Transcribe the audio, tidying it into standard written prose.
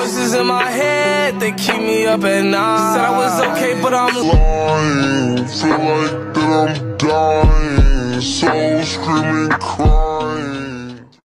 voices in my head, they keep me up at night. Said I was okay, but I'm lying. Feel like that I'm dying. So screaming, crying.